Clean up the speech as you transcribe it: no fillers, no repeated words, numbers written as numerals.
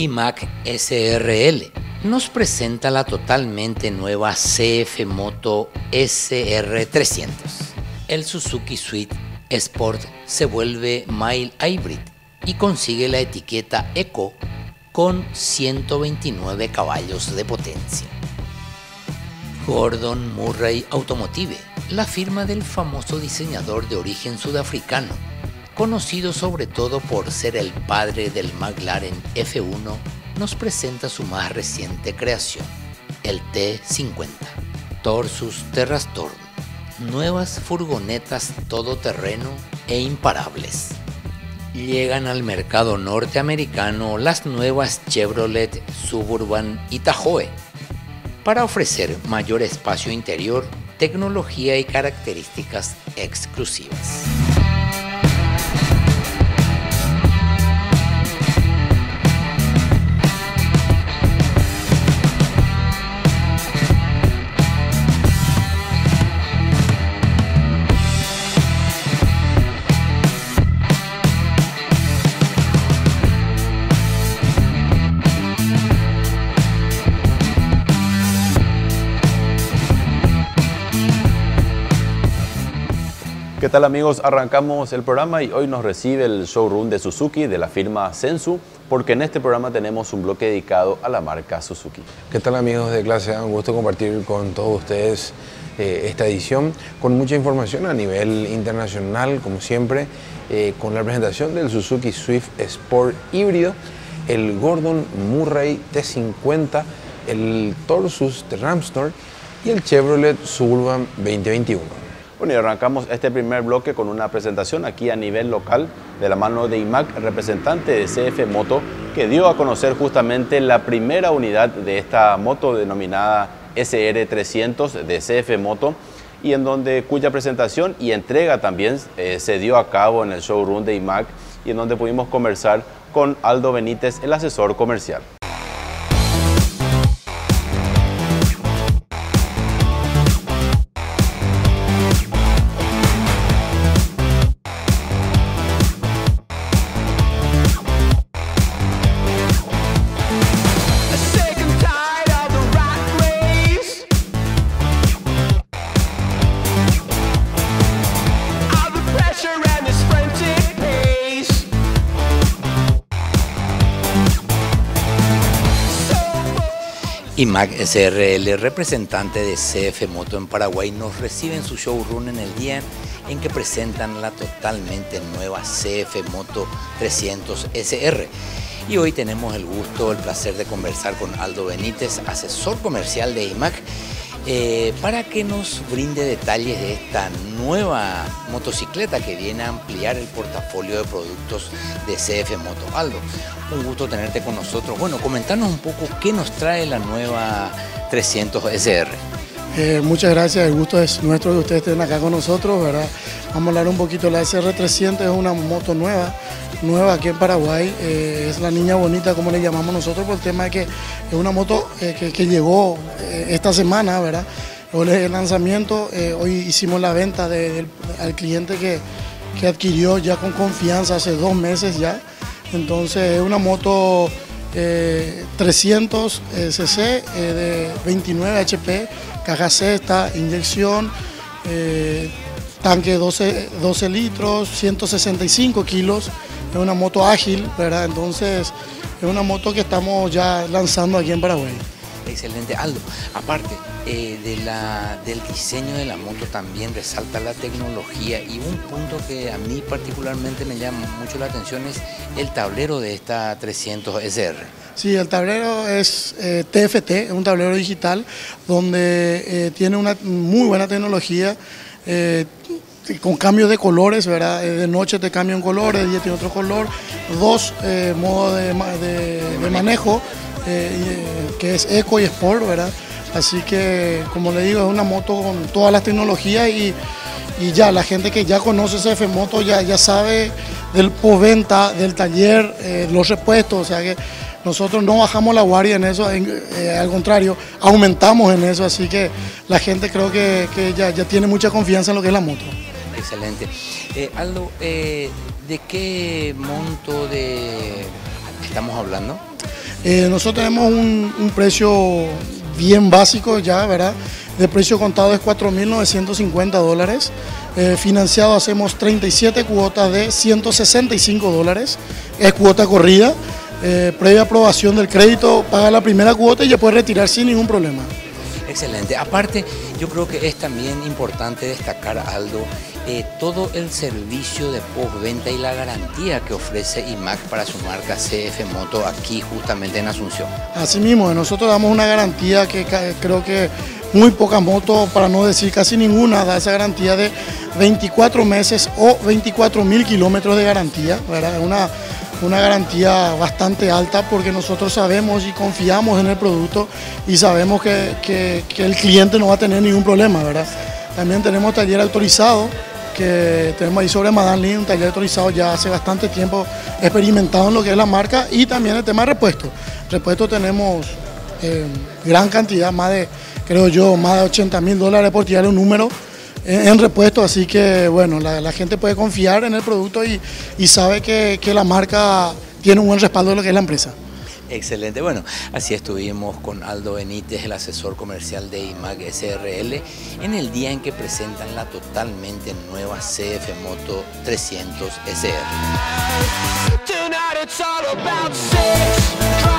IMAG SRL nos presenta la totalmente nueva CF Moto SR300. El Suzuki Swift Sport se vuelve mild hybrid y consigue la etiqueta Eco con 129 caballos de potencia. Gordon Murray Automotive, la firma del famoso diseñador de origen sudafricano, conocido sobre todo por ser el padre del McLaren F1, nos presenta su más reciente creación, el T50. Torsus Terrastorm, nuevas furgonetas todoterreno e imparables. Llegan al mercado norteamericano las nuevas Chevrolet Suburban y Tahoe, para ofrecer mayor espacio interior, tecnología y características exclusivas. ¿Qué tal amigos? Arrancamos el programa y hoy nos recibe el showroom de Suzuki de la firma Sensu, porque en este programa tenemos un bloque dedicado a la marca Suzuki. ¿Qué tal amigos de Clase A? Un gusto compartir con todos ustedes esta edición con mucha información a nivel internacional, como siempre, con la presentación del Suzuki Swift Sport híbrido, el Gordon Murray T50, el Torsus Terrastorm y el Chevrolet Suburban 2021. Bueno, y arrancamos este primer bloque con una presentación aquí a nivel local de la mano de IMAG, representante de CF Moto, que dio a conocer justamente la primera unidad de esta moto denominada SR300 de CF Moto, y en donde cuya presentación y entrega también se dio a cabo en el showroom de IMAG, y en donde pudimos conversar con Aldo Benítez, el asesor comercial. IMAG SRL, representante de CF Moto en Paraguay, nos recibe en su showroom en el día en que presentan la totalmente nueva CF Moto 300 SR. Y hoy tenemos el gusto, el placer de conversar con Aldo Benítez, asesor comercial de IMAG, para que nos brinde detalles de esta nueva motocicleta que viene a ampliar el portafolio de productos de CF Moto. Aldo, un gusto tenerte con nosotros. Bueno, comentanos un poco qué nos trae la nueva 300 SR. Muchas gracias, el gusto es nuestro que ustedes estén acá con nosotros, ¿verdad? Vamos a hablar un poquito. La SR300 es una moto nueva aquí en Paraguay, es la niña bonita como le llamamos nosotros, por el tema de que es una moto que llegó esta semana, ¿verdad? Hoy es el lanzamiento, hoy hicimos la venta al cliente que adquirió ya con confianza hace 2 meses ya. Entonces es una moto 300 cc de 29 HP, caja sexta, inyección, tanque 12 litros, 165 kilos. Es una moto ágil, ¿verdad? Entonces es una moto que estamos ya lanzando aquí en Paraguay. Excelente. Aldo, aparte del diseño de la moto, también resalta la tecnología, y un punto que a mí particularmente me llama mucho la atención es el tablero de esta 300 SR. Sí, el tablero es TFT, es un tablero digital donde tiene una muy buena tecnología, con cambios de colores, ¿verdad? De noche te cambia un color, de día tiene otro color, 2 modos de manejo, que es Eco y Sport, ¿verdad? Así que, como le digo, es una moto con todas las tecnologías, y ya la gente que ya conoce CF Moto ya sabe del postventa, del taller, los repuestos, o sea que nosotros no bajamos la guardia en eso, al contrario, aumentamos en eso, así que la gente creo que ya tiene mucha confianza en lo que es la moto. Excelente. Aldo, ¿de qué monto estamos hablando? Nosotros tenemos un precio bien básico ya, ¿verdad? De precio contado es $4.950. Financiado hacemos 37 cuotas de $165. Es cuota corrida. Previa aprobación del crédito, paga la primera cuota y ya puede retirar sin ningún problema. Excelente. Aparte, yo creo que es también importante destacar, Aldo, todo el servicio de postventa y la garantía que ofrece IMAC para su marca CF Moto aquí justamente en Asunción. Así mismo, nosotros damos una garantía que creo que muy pocas motos, para no decir casi ninguna, da esa garantía de 24 meses o 24.000 kilómetros de garantía, ¿verdad? Es una garantía bastante alta porque nosotros sabemos y confiamos en el producto y sabemos que el cliente no va a tener ningún problema, ¿verdad? También tenemos taller autorizado, que tenemos ahí sobre Madame Lee, un taller autorizado ya hace bastante tiempo experimentado en lo que es la marca, y también el tema de repuesto. Repuesto tenemos gran cantidad, creo yo, más de $80.000 por tirar un número en repuesto, así que bueno, la gente puede confiar en el producto y sabe que la marca tiene un buen respaldo de lo que es la empresa. Excelente. Bueno, así estuvimos con Aldo Benítez, el asesor comercial de IMAC SRL, en el día en que presentan la totalmente nueva CF Moto 300 SR.